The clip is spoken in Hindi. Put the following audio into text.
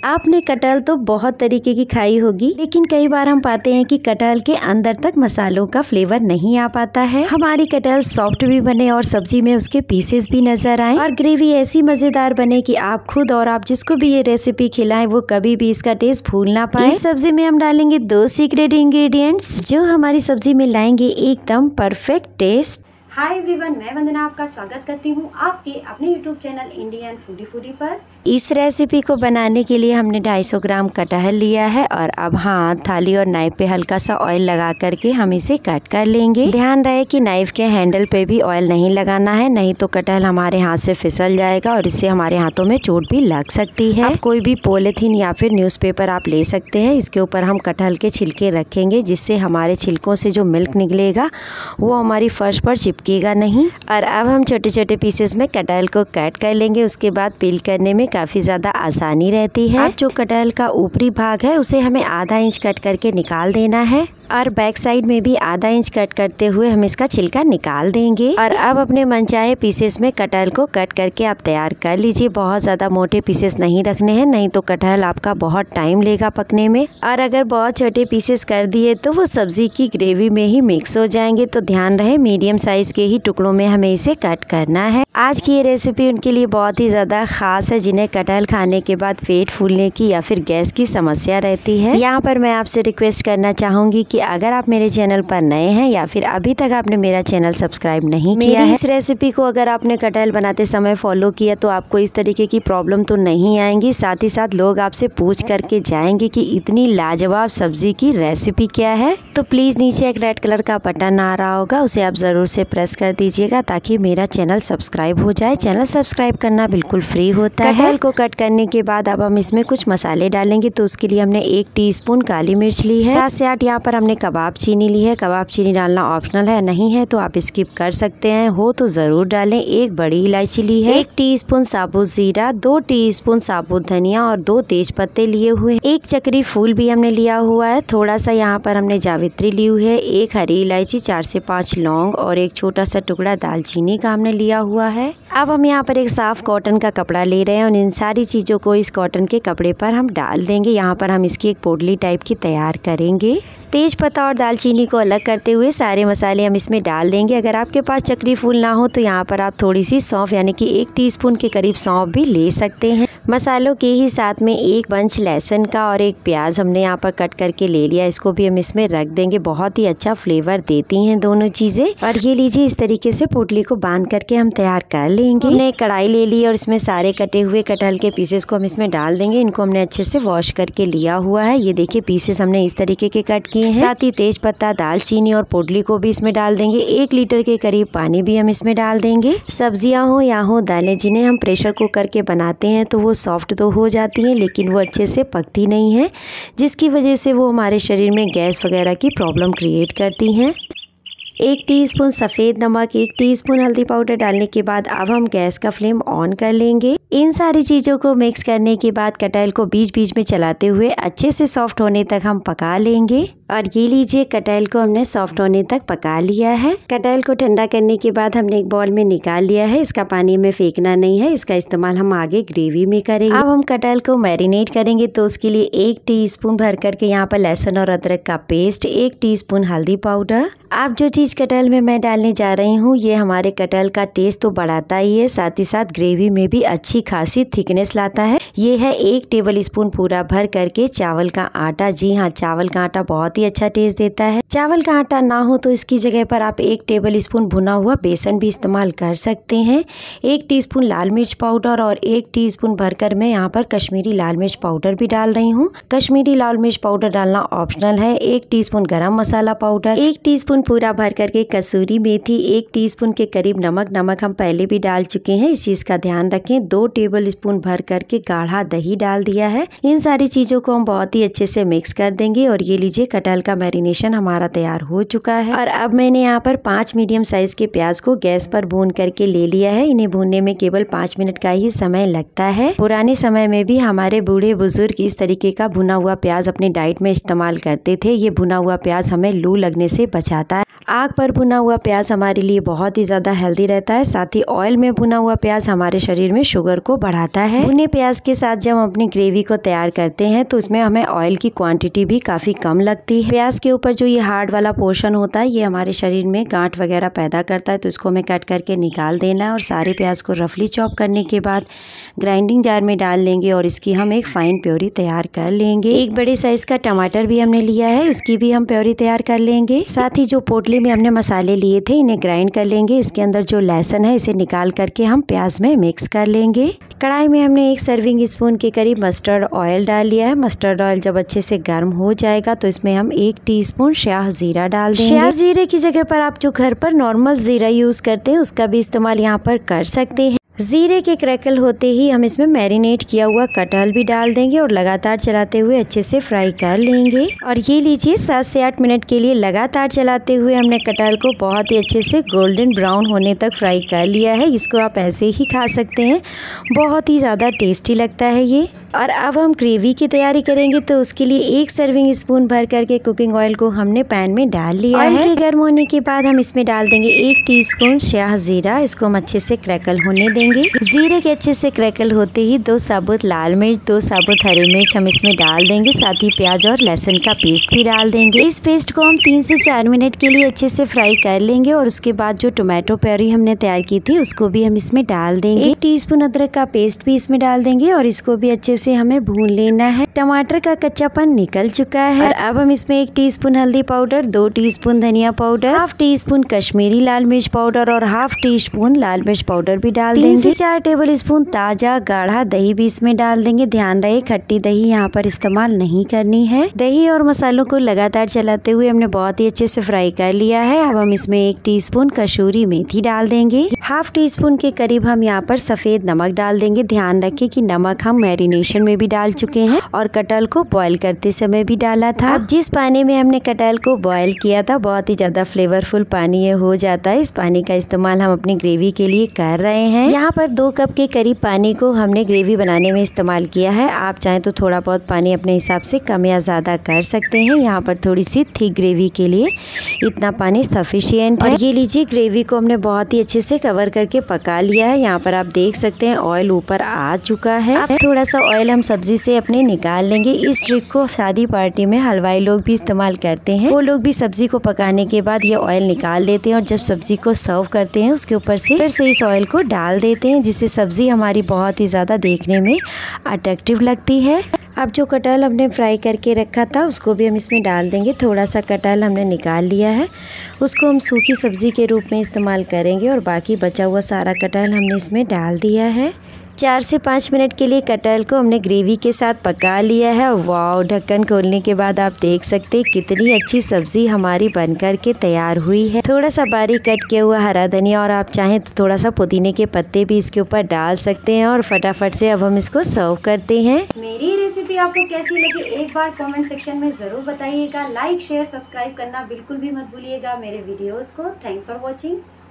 आपने कटहल तो बहुत तरीके की खाई होगी, लेकिन कई बार हम पाते हैं कि कटहल के अंदर तक मसालों का फ्लेवर नहीं आ पाता है। हमारी कटहल सॉफ्ट भी बने और सब्जी में उसके पीसेस भी नजर आए और ग्रेवी ऐसी मजेदार बने कि आप खुद और आप जिसको भी ये रेसिपी खिलाएं वो कभी भी इसका टेस्ट भूल ना पाए। इस सब्जी में हम डालेंगे 2 सीक्रेट इंग्रेडिएंट्स जो हमारी सब्जी में लाएंगे एकदम परफेक्ट टेस्ट। हाय एवरीवन, मैं वंदना आपका स्वागत करती हूँ आपके अपने यूट्यूब चैनल इंडियन फूडी पर। इस रेसिपी को बनाने के लिए हमने 250 ग्राम कटहल लिया है और अब हाथ, थाली और नाइफ पे हल्का सा ऑयल लगा करके हम इसे कट कर लेंगे। ध्यान रहे कि नाइफ के हैंडल पे भी ऑयल नहीं लगाना है, नहीं तो कटहल हमारे हाथ से फिसल जाएगा और इससे हमारे हाथों में चोट भी लग सकती है। अब कोई भी पॉलिथीन या फिर न्यूज़पेपर आप ले सकते हैं। इसके ऊपर हम कटहल के छिलके रखेंगे जिससे हमारे छिलकों से जो मिल्क निकलेगा वो हमारी फर्श पर चिपकेगा नहीं। और अब हम छोटे छोटे पीसेस में कटहल को कट कर लेंगे। उसके बाद पील करने में काफी ज्यादा आसानी रहती है। अब जो कटहल का ऊपरी भाग है उसे हमें आधा इंच कट करके निकाल देना है और बैक साइड में भी आधा इंच कट करते हुए हम इसका छिलका निकाल देंगे। और अब अपने मनचाहे पीसेस में कटहल को कट करके आप तैयार कर लीजिए। बहुत ज्यादा मोटे पीसेस नहीं रखने हैं, नहीं तो कटहल आपका बहुत टाइम लेगा पकने में। और अगर बहुत छोटे पीसेस कर दिए तो वो सब्जी की ग्रेवी में ही मिक्स हो जाएंगे, तो ध्यान रहे मीडियम साइज के ही टुकड़ों में हमें इसे कट करना है। आज की ये रेसिपी उनके लिए बहुत ही ज्यादा खास है जिन्हें कटहल खाने के बाद पेट फूलने की या फिर गैस की समस्या रहती है। यहाँ पर मैं आपसे रिक्वेस्ट करना चाहूंगी कि अगर आप मेरे चैनल पर नए हैं या फिर अभी तक आपने मेरा चैनल सब्सक्राइब नहीं किया है, इस रेसिपी को अगर आपने कटहल बनाते समय फॉलो किया तो आपको इस तरीके की प्रॉब्लम तो नहीं आएंगी। साथ ही साथ लोग आपसे पूछ करके जाएंगे कि इतनी लाजवाब सब्जी की रेसिपी क्या है। तो प्लीज नीचे एक रेड कलर का बटन आ रहा होगा, उसे आप जरूर से प्रेस कर दीजिएगा ताकि मेरा चैनल सब्सक्राइब हो जाए। चैनल सब्सक्राइब करना बिल्कुल फ्री होता है। कटहल को कट करने के बाद अब हम इसमें कुछ मसाले डालेंगे। तो उसके लिए हमने 1 टीस्पून काली मिर्च ली है। 7 से 8 यहाँ पर हमने कबाब चीनी ली है। कबाब चीनी डालना ऑप्शनल है, नहीं है तो आप स्किप कर सकते हैं, हो तो जरूर डालें। 1 बड़ी इलायची ली है। 1 टीस्पून साबुत जीरा, 2 टीस्पून साबुत धनिया और 2 तेज पत्ते लिए हुए। 1 चक्री फूल भी हमने लिया हुआ है। थोड़ा सा यहाँ पर हमने जावित्री ली हुई है। 1 हरी इलायची, 4 से 5 लौंग और 1 छोटा सा टुकड़ा दालचीनी का हमने लिया हुआ है। अब हम यहाँ पर एक साफ कॉटन का कपड़ा ले रहे हैं और इन सारी चीजों को इस कॉटन के कपड़े पर हम डाल देंगे। यहाँ पर हम इसकी एक पोटली टाइप की तैयार करेंगे। तेज पत्ता और दालचीनी को अलग करते हुए सारे मसाले हम इसमें डाल देंगे। अगर आपके पास चक्री फूल ना हो तो यहाँ पर आप थोड़ी सी सौंफ यानी कि 1 टीस्पून के करीब सौंफ भी ले सकते हैं। मसालों के ही साथ में 1 बंच लहसुन का और 1 प्याज हमने यहाँ पर कट करके ले लिया। इसको भी हम इसमें रख देंगे। बहुत ही अच्छा फ्लेवर देती हैं दोनों चीजें। और ये लीजिए, इस तरीके से पोटली को बांध करके हम तैयार कर लेंगे। हमने एक कढ़ाई ले ली और इसमें सारे कटे हुए कटहल के पीसेस को हम इसमें डाल देंगे। इनको हमने अच्छे से वॉश करके लिया हुआ है। ये देखिए पीसेस हमने इस तरीके के कट किए हैं। साथ ही तेज पत्ता, दालचीनी और पोटली को भी इसमें डाल देंगे। 1 लीटर के करीब पानी भी हम इसमें डाल देंगे। सब्जियां हो या हो दालें, जिन्हें हम प्रेशर कुकर के बनाते हैं तो वो सॉफ्ट तो हो जाती हैं लेकिन वो अच्छे से पकती नहीं है, जिसकी वजह से वो हमारे शरीर में गैस वगैरह की प्रॉब्लम क्रिएट करती हैं। 1 टीस्पून सफ़ेद नमक, 1 टीस्पून हल्दी पाउडर डालने के बाद अब हम गैस का फ्लेम ऑन कर लेंगे। इन सारी चीज़ों को मिक्स करने के बाद कटहल को बीच बीच में चलाते हुए अच्छे से सॉफ्ट होने तक हम पका लेंगे। और ये लीजिए, कटहल को हमने सॉफ्ट होने तक पका लिया है। कटहल को ठंडा करने के बाद हमने एक बाउल में निकाल लिया है। इसका पानी में फेंकना नहीं है, इसका इस्तेमाल हम आगे ग्रेवी में करेंगे। अब हम कटहल को मैरिनेट करेंगे तो उसके लिए 1 टीस्पून भर करके यहाँ पर लहसुन और अदरक का पेस्ट, 1 टीस्पून हल्दी पाउडर। अब जो चीज़ कटहल में मैं डालने जा रही हूँ ये हमारे कटहल का टेस्ट तो बढ़ाता ही है, साथ ही साथ ग्रेवी में भी अच्छी खासी थिकनेस लाता है। ये है 1 टेबल स्पून पूरा भर करके चावल का आटा। जी हाँ, चावल का आटा बहुत ही अच्छा टेस्ट देता है। चावल का आटा ना हो तो इसकी जगह पर आप 1 टेबल स्पून भुना हुआ बेसन भी इस्तेमाल कर सकते हैं। 1 टीस्पून लाल मिर्च पाउडर और 1 टीस्पून भरकर मैं यहाँ पर कश्मीरी लाल मिर्च पाउडर भी डाल रही हूँ। कश्मीरी लाल मिर्च पाउडर डालना ऑप्शनल है। 1 टीस्पून गरम मसाला पाउडर, 1 टीस्पून पूरा भर करके कसूरी मेथी, 1 टीस्पून के करीब नमक हम पहले भी डाल चुके हैं, इस चीज का ध्यान रखें। 2 टेबल स्पून भर करके गाढ़ा दही डाल दिया है। इन सारी चीजों को हम बहुत ही अच्छे से मिक्स कर देंगे। और ये लीजिए, कटहल का मैरिनेशन हमारा तैयार हो चुका है। और अब मैंने यहाँ पर 5 मीडियम साइज के प्याज को गैस पर भून करके ले लिया है। इन्हें भूनने में केवल 5 मिनट का ही समय लगता है। पुराने समय में भी हमारे बूढ़े बुजुर्ग इस तरीके का भुना हुआ प्याज अपनी डाइट में इस्तेमाल करते थे। ये भुना हुआ प्याज हमें लू लगने से बचाता है। आग पर भुना हुआ प्याज हमारे लिए बहुत ही ज्यादा हेल्दी रहता है। साथ ही ऑयल में भुना हुआ प्याज हमारे शरीर में शुगर को बढ़ाता है। भुने प्याज के साथ जब हम अपनी ग्रेवी को तैयार करते हैं तो उसमें हमें ऑयल की क्वांटिटी भी काफी कम लगती है। प्याज के ऊपर जो ये हार्ड वाला पोर्शन होता है ये हमारे शरीर में गांठ वगैरह पैदा करता है, तो इसको हमें कट करके निकाल देना है। और सारे प्याज को रफली चॉप करने के बाद ग्राइंडिंग जार में डाल लेंगे और इसकी हम एक फाइन प्योरी तैयार कर लेंगे। एक बड़े साइज का टमाटर भी हमने लिया है, इसकी भी हम प्योरी तैयार कर लेंगे। साथ ही जो पोटली में हमने मसाले लिए थे इन्हें ग्राइंड कर लेंगे। इसके अंदर जो लहसुन है इसे निकाल करके हम प्याज में मिक्स कर लेंगे। कढ़ाई में हमने 1 सर्विंग स्पून के करीब मस्टर्ड ऑयल डाल लिया है। मस्टर्ड ऑयल जब अच्छे से गर्म हो जाएगा तो इसमें हम 1 टीस्पून शाह जीरा डाल देंगे। शाह जीरे की जगह पर आप जो घर पर नॉर्मल जीरा यूज करते हैं उसका भी इस्तेमाल यहाँ पर कर सकते हैं। जीरे के क्रैकल होते ही हम इसमें मैरिनेट किया हुआ कटहल भी डाल देंगे और लगातार चलाते हुए अच्छे से फ्राई कर लेंगे। और ये लीजिए 7 से 8 मिनट के लिए लगातार चलाते हुए हमने कटहल को बहुत ही अच्छे से गोल्डन ब्राउन होने तक फ्राई कर लिया है। इसको आप ऐसे ही खा सकते हैं, बहुत ही ज़्यादा टेस्टी लगता है ये। और अब हम ग्रेवी की तैयारी करेंगे तो उसके लिए 1 सर्विंग स्पून भर करके कुकिंग ऑयल को हमने पैन में डाल लिया है। ऑयल गर्म होने के बाद हम इसमें डाल देंगे 1 टीस्पून शाह जीरा। इसको हम अच्छे से क्रैकल होने देंगे। जीरे के अच्छे से क्रैकल होते ही 2 साबुत लाल मिर्च, 2 साबुत हरी मिर्च हम इसमें डाल देंगे। साथ ही प्याज और लहसुन का पेस्ट भी डाल देंगे। इस पेस्ट को हम 3 से 4 मिनट के लिए अच्छे से फ्राई कर लेंगे। और उसके बाद जो टोमेटो प्योरी हमने तैयार की थी उसको भी हम इसमें डाल देंगे। 1 टीस्पून अदरक का पेस्ट भी इसमें डाल देंगे और इसको भी अच्छे से हमें भून लेना है। टमाटर का कच्चापन निकल चुका है। और अब हम इसमें 1 टीस्पून हल्दी पाउडर, 2 टीस्पून धनिया पाउडर, ½ टीस्पून कश्मीरी लाल मिर्च पाउडर और ½ टीस्पून लाल मिर्च पाउडर भी डाल देंगे। 3 से 4 टेबल स्पून ताजा गाढ़ा दही भी इसमें डाल देंगे। ध्यान रहे खट्टी दही यहाँ पर इस्तेमाल नहीं करनी है। दही और मसालों को लगातार चलाते हुए हमने बहुत ही अच्छे से फ्राई कर लिया है। अब हम इसमें 1 टीस्पून कसूरी मेथी डाल देंगे। ½ टीस्पून के करीब हम यहाँ पर सफेद नमक डाल देंगे। ध्यान रखें कि नमक हम मैरिनेशन में भी डाल चुके हैं और कटहल को बॉईल करते समय भी डाला था। अब जिस पानी में हमने कटहल को बॉईल किया था बहुत ही ज्यादा फ्लेवरफुल पानी ये हो जाता है। इस पानी का इस्तेमाल हम अपनी ग्रेवी के लिए कर रहे हैं। यहाँ पर 2 कप के करीब पानी को हमने ग्रेवी बनाने में इस्तेमाल किया है। आप चाहें तो थोड़ा बहुत पानी अपने हिसाब से कम या ज़्यादा कर सकते हैं। यहाँ पर थोड़ी सी थिक ग्रेवी के लिए इतना पानी सफिशिएंट है। और ये लीजिए ग्रेवी को हमने बहुत ही अच्छे से कवर करके पका लिया है। यहाँ पर आप देख सकते हैं ऑयल ऊपर आ चुका है। अब थोड़ा सा ऑयल हम सब्जी से अपने निकाल लेंगे। इस ट्रिक को शादी पार्टी में हलवाई लोग भी इस्तेमाल करते हैं। वो लोग भी सब्जी को पकाने के बाद ये ऑयल निकाल देते हैं और जब सब्जी को सर्व करते हैं उसके ऊपर से फिर से इस ऑयल को डाल देते हैं, जिससे सब्जी हमारी बहुत ही ज़्यादा देखने में अट्रैक्टिव लगती है। अब जो कटहल हमने फ्राई करके रखा था उसको भी हम इसमें डाल देंगे। थोड़ा सा कटहल हमने निकाल लिया है, उसको हम सूखी सब्जी के रूप में इस्तेमाल करेंगे और बाकी बचा हुआ सारा कटहल हमने इसमें डाल दिया है। 4 से 5 मिनट के लिए कटहल को हमने ग्रेवी के साथ पका लिया है। वाओ, ढक्कन खोलने के बाद आप देख सकते हैं कितनी अच्छी सब्जी हमारी बनकर के तैयार हुई है। थोड़ा सा बारीक कट किया हुआ हरा धनिया और आप चाहें तो थोड़ा सा पुदीने के पत्ते भी इसके ऊपर डाल सकते हैं। और फटाफट से अब हम इसको सर्व करते हैं। मेरी रेसिपी आपको कैसी लगी एक बार कमेंट सेक्शन में ज़रूर बताइएगा। लाइक शेयर सब्सक्राइब करना बिल्कुल भी मत भूलिएगा मेरे वीडियोज़ को। Thanks for watching.